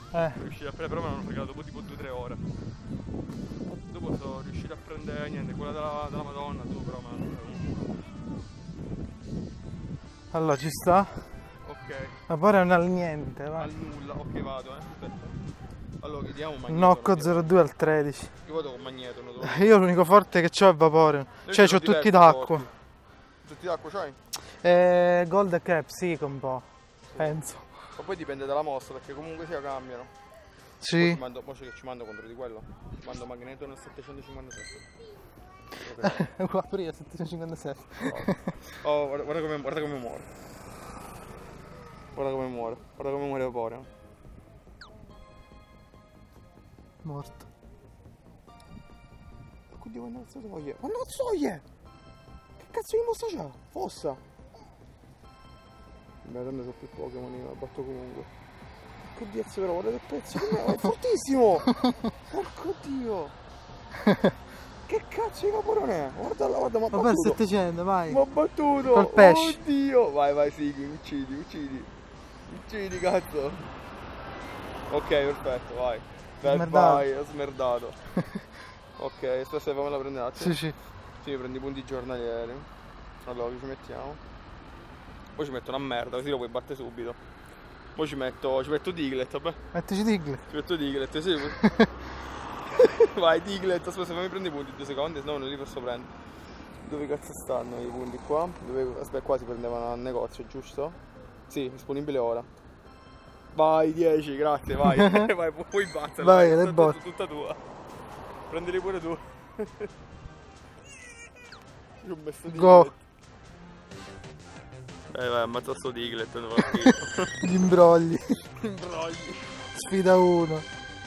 Riuscito a prendere, però me l'hanno fregato dopo tipo 2-3 ore. Dopo sono riuscito a prendere niente, quella della Madonna, tu però me l'hanno fregato. Allora ci sta? Ok. Ma poi non ha niente, va. Al nulla, ok vado, aspetta. Allora chiediamo un magneto. Nocco 02 al 13. Io vado con magneto, non Io l'unico forte che ho è Vaporeon. Cioè c'ho tutti d'acqua. Tutti d'acqua c'hai? Gold e Cap, sì, un po'. Penso. Ma poi dipende dalla mossa, perché comunque sia cambiano. Sì. Mo ci mando contro di quello. Ci mando magneto nel 757. Qua pure io 757. Oh, guarda come muore. Guarda come muore Vaporeon. Morto. Oddio, ma non so toglie. Ma non soglie! Che cazzo di mossa c'ha? Fossa! Beh, tanto so più Pokémon, io la batto comunque. Oddio, però, guarda che pezzo, è fortissimo! Porco Dio! Che cazzo di Vaporeon è? Guarda, guarda, ma Vabbè, 700, vai! Ma battuto! Col pesce! Oddio! Vai, Sighi, uccidi, cazzo! Ok, perfetto, vai! Vai, ho smerdato! Ok, stasera fammela prendere un attimo. Sì. Sì, prendi i punti giornalieri. Allora, ci mettiamo. Poi ci metto una merda, così lo puoi battere subito. Poi ci metto Diglett, vabbè. Mettici Diglett. Ci metto Diglett, sì. Vai, Diglett, aspetta, fammi prendere i punti 2 secondi, sennò non li posso prendere. Dove cazzo stanno i punti qua? Aspetta, qua si prendevano al negozio, giusto? Sì, disponibile ora. Vai, 10, grazie, vai. Vai, puoi battere. Vai, le botte. Tutta tua. Prendili pure tu. Io ho messo Diglett. Go. Vai, ammazza sto Diglett. Gli imbrogli. Imbrogli. Sfida 1.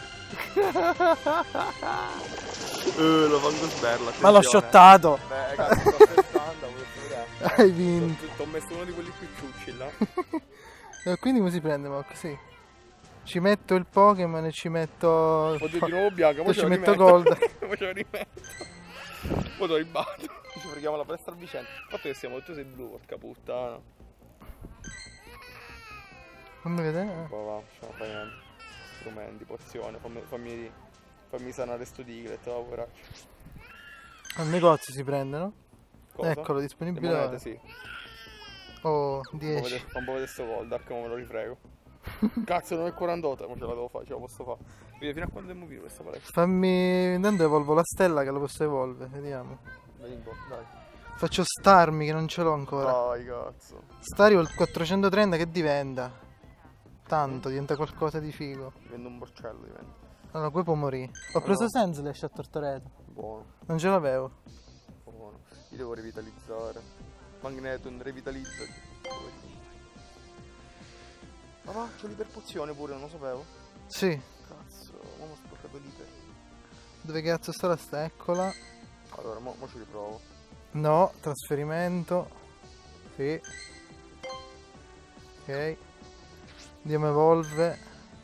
Lo fango sberla. Ma l'ho shottato. Beh, cazzo, sto aspettando, Hai vinto. Ti ho messo uno di quelli più ciucci là. E quindi come si prende, ma così? Ci metto il Pokémon e ci metto... Oddio, di nuovo bianco, poi ci metto Gold. Poi ce lo rimetto. Poi lo ribatto. Ci freghiamo la palestra a vicenda. Il fatto che siamo tutti sei blu, porca puttana. Fammi vedere. Va, ce la fai niente. Strumenti, pozione, fammi sanare sto Diglett, va, poraccio. Al negozio si prende, no? Cosa? Eccolo, disponibile. Le monete, sì. Oh, 10. Fa un po' vedere sto Goldark, ma me lo rifrego. Cazzo, non è 48, ma ce la devo fare, ce la posso fare. Vedi, fino a quando è movito questa palestra? Fammi... Intanto evolvo la stella che la posso evolvere, vediamo. Vedi un po', dai. Faccio Starmi che non ce l'ho ancora. Dai, cazzo. Stario il 430 che diventa? Tanto, diventa qualcosa di figo. Diventa un borcello, diventa. Allora, poi può morire. Ho preso Senzlash a Tortoreto. Buono, Non ce l'avevo. buono. Io devo revitalizzare. Magneton, revitalizzati. Ma va, c'ho l'iperpozione pure, non lo sapevo. Sì. Cazzo, ma ho sporcato l'iter. Dove cazzo sta la steccola? Allora, mo ci riprovo. No, trasferimento. Sì. Ok. Andiamo evolve.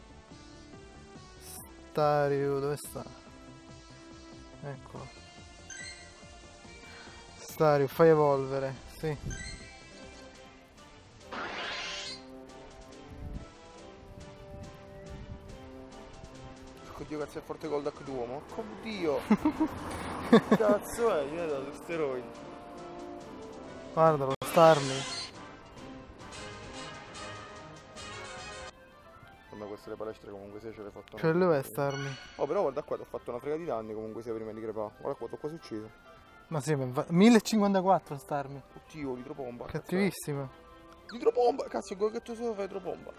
Stario, dove sta? Eccolo. Stario, fai evolvere, sì. Oddio, cazzo è forte Goldark d'uomo. Oddio. Cazzo è? Io ho dato steroidi. Guarda lo Starmi. Ma queste le palestre comunque se ce le fatto. Cioè dove è Starmi? Oh, però guarda qua, ti ho fatto una frega di danni comunque sia prima di crepare. Guarda qua, ti ho quasi ucciso. Ma sì, 1054 Starmi. Oddio, l'idropomba. Cattivissimo. L'idropomba, cazzo, quello che tu solo fai idropomba.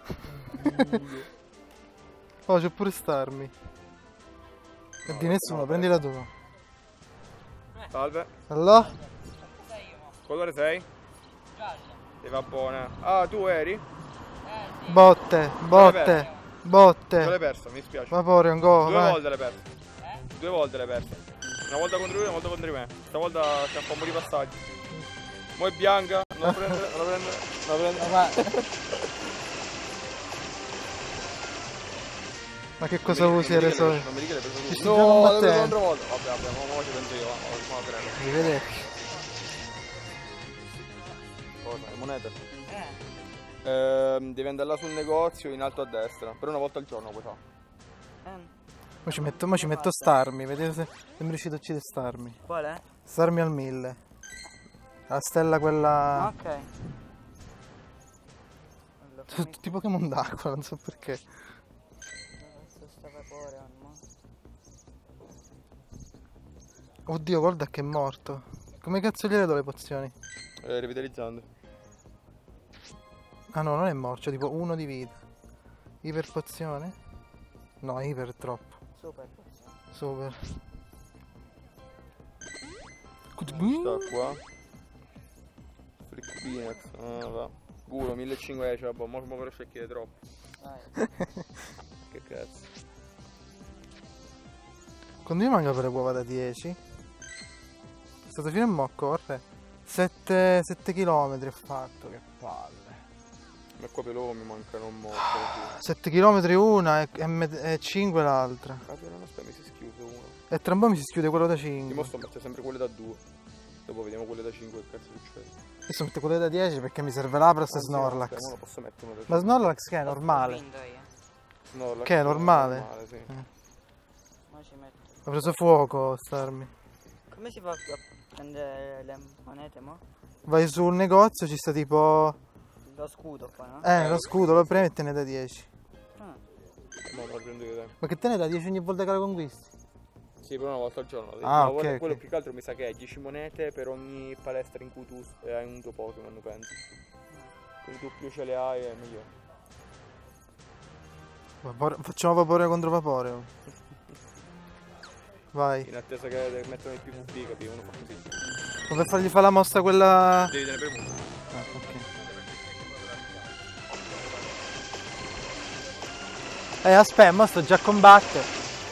Oh, c'è pure Starmi. E di nessuno, prendila tu. Salve. Allora? Colore sei? Giallo. E va buona. Ah, tu eri? Botte, botte, botte. Due l'hai persa, mi spiace. Vaporeon, go, Due vai. volte l'hai persa. Due volte l'hai persa. Una volta contro lui, una volta contro me. Stavolta c'è un po' di passaggi. Mo' è bianca, non la prendere, non la prendere, non la prendere. Ma che cosa usi adesso? Non mi dica che hai preso tu. sto già No, l'ho combattendo. preso un'altra volta. Vabbè, mo ci penso io, ma prendo. Arrivederci. Cosa? Le monete? Devi andare là sul negozio in alto a destra, per una volta al giorno puoi fare. Mo ci metto starmi, vedete se mi riuscite a uccidere starmi. Qual è? Starmi al 1000. La stella quella... Ok. Sono tutti Pokémon d'acqua, non so perché. Adesso sta Vaporeon, mo. Oddio, guarda che è morto. Come cazzo gliele do le pozioni? Revitalizzando. Ah no, non è morto, c'è tipo 1 di vita. Iper pozione? No, iper è troppo. Super pozione. Super. Sta qua. Freak Peanuts. Ah, va. Culo, 1500, cioè, boh, mo però scecchiere troppo. Vai. Che cazzo. Quando mi manca per le uova da 10? È stato fino a mo' a correre. 7 km ho fatto, che palle. Ma qua per loro mi mancano un morto. 7 km una e 5 l'altra. Cazzo, non aspetta, mi si schiude uno. E tra un po' mi si schiude quello da Io 5. mo sto mettendo sempre quelle da 2. Dopo vediamo quelle da 5 che cazzo succede. Io sto mettendo quelle da 10 perché mi serve l'Abras e Snorlax. Aspetta, mo lo posso mettere uno da 5. Ma Snorlax che è normale? Vinto io. Snorlax Che è normale? sì. Mo ci metto. Ho preso fuoco, starmi. Come si fa a prendere le monete, mo? Vai sul negozio, ci sta tipo... Lo scudo qua, no? Lo scudo, lo premi e te ne da 10. Ah. Mo lo prendo io, dai. Ma che te ne da 10 ogni volta che la conquisti? Sì, per una volta al giorno. Ah, Ma ok, quello ok. più che altro mi sa che è 10 monete per ogni palestra in cui tu hai un tuo Pokémon, penso. Quindi tu più ce le hai è meglio. Facciamo vapore contro vapore. Vai. In attesa che mettano il PvP, capito? Uno fa così. Ma per fargli fare la mossa quella... Devi tenere premuto. Ah, ok. Aspetta, mo sto già a combattere.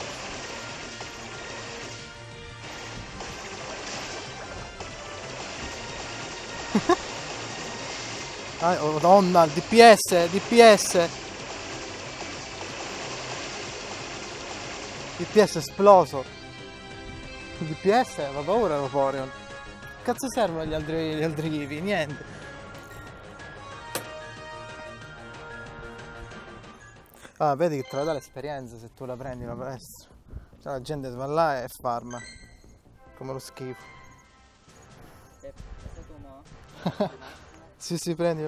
Oh madonna, il DPS, DPS. DPS è esploso. Il DPS fa paura Vaporeon. Cazzo servono gli altri Eevee? Niente. Ah, vedi che te la dà l'esperienza se tu la prendi la palestra. Cioè, la gente va là e farma. Come lo schifo. E tu mo? Sì, prendi.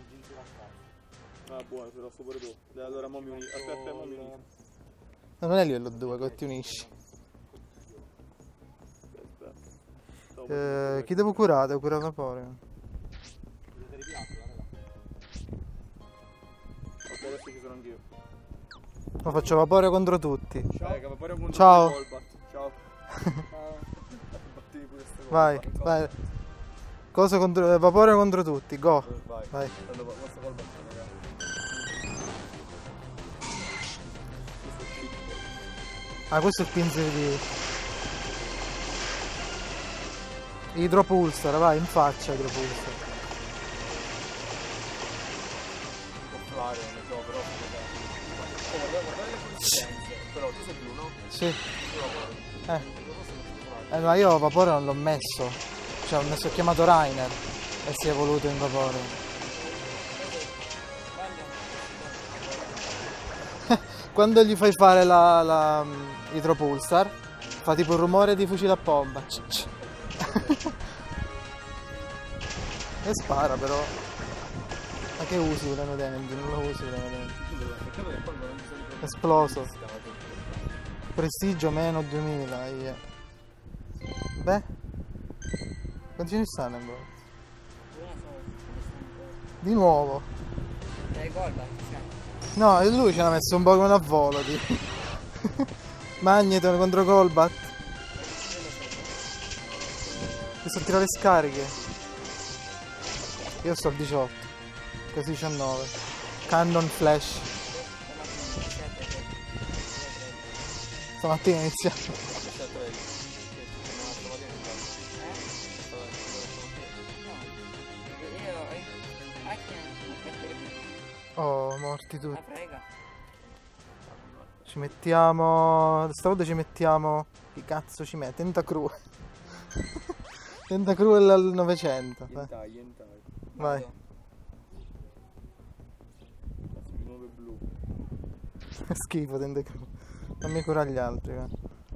Ah, buono, se lo sto pure tu. Allora, mo mi unisco. Aspetta, mo mi unisco. No, non è livello 2 che ti unisci. Chi devo curare? Devo curare Vaporeon. Ok, adesso ci sono anch'io. Lo faccio vapore contro tutti. Ciao. Ciao. Ciao. Vai. Cosa contro... vapore contro tutti, go. Vai. Ah, questo è il pinzer di... Idropulsar, vai, in faccia Idropulsar. Però tu sei blu, no? Sì. Ma io vapore non l'ho messo. Cioè, ho chiamato Rainer e si è evoluto in vapore. Quando gli fai fare la Idropulsar, fa tipo il rumore di fucile a pompa. E spara però. Ma che usi Urano Denedi? Non lo usi Urano Denedi. Esploso. Prestigio meno 2000. Yeah. Beh. Quanti ce ne stanno ancora? Di nuovo. Dai Golbat, No, e lui ce l'ha messo un Pokémon a volo. Magneton contro Golbat. Mi sto a tirare le scariche. Io sto al 18. Così 19. Cannon Flash. Stamattina iniziamo. Oh, morti tutti. prega. Ci mettiamo... Stavolta ci mettiamo... Chi cazzo ci mette? Tentacruel. Tentacruel al 900. Vai. Yentai. Vai. Schifo Tentacruel. Non mi cura gli altri, va.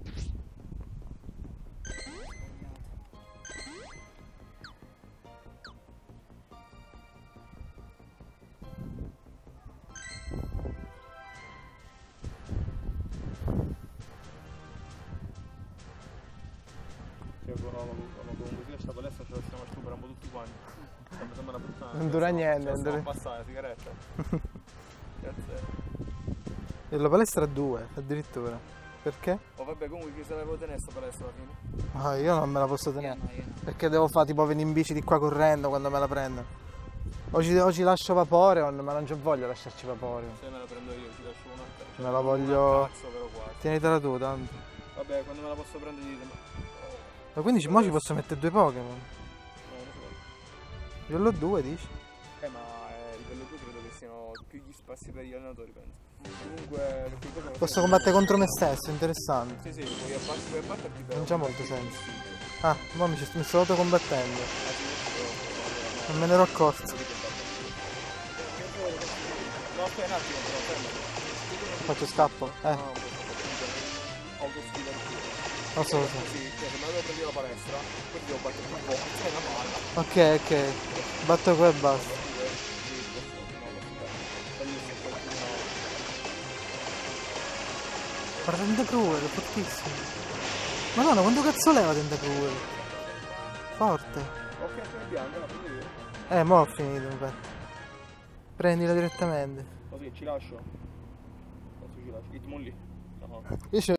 Cioè, comunque questa palestra ce la stiamo stuprando tutti quanti. Mi sembra una puttana. Non dura niente, non Stiamo dura... passando la sigaretta. Cazzo. E la palestra a 2, addirittura. Perché? Oh vabbè, comunque chi se la devo tenere sta palestra alla fine? Ah, io non me la posso tenere. Io no. Perché devo fare tipo venire in bici di qua correndo quando me la prendo. Oggi lascio Vaporeon, ma non c'ho voglia di lasciarci Vaporeon. Se me la prendo io, ci lascio un'altra. Me la voglio... Cazzo, però quasi. Tienitela tu, tanto. Vabbè, quando me la posso prendere ditemi. Ma quindi mo ci posso mettere 2 Pokémon. Non lo so. Livello 2 dici? Ma livello 2 credo che siano più gli spazi per gli allenatori, penso. Comunque, perché cosa Posso combattere contro me stesso, interessante. Sì, puoi abbatterti per... Non c'ha molto senso. Ah, mo mi sto autocombattendo. Non me ne ero accorto. No, aspetta un attimo, però, fermati. Faccio scappo. Autosfida il tuo. Lo so. Così, cioè, se me la devo prendere la palestra, poi devo battere un po', c'è una palla. Ok. Batto qua e basta. Guarda Tentacruel, è fortissimo. Madonna, quanto cazzo leva Tentacruel? Forte. Ok, è bianca, la prendi io. Mo' ho finito, infatti. Prendila direttamente. Così, ci lascio. Cazzo ci lascio? Hitmonlee. No. Io